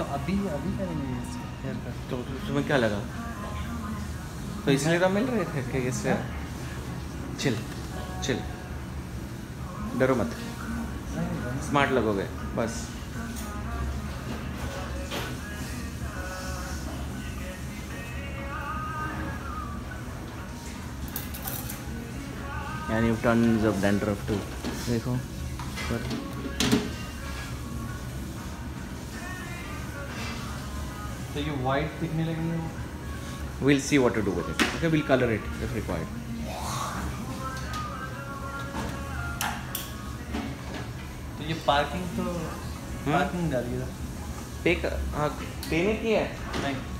अभी अभी करेंगे हेयर कट। तो तुम्हें क्या लगा? तो इसलिए तो मिल रहे थे कि इससे चिल चिल, डरो मत, स्मार्ट लगोगे बस। And you have tons of dandruff too. देखो पर तो ये वाइट दिखने लगेंगे वो। we'll see what to do with it. Okay, we'll color it if required. तो ये पार्किंग तो पार्किंग डालिएगा। पे नहीं किया है? नहीं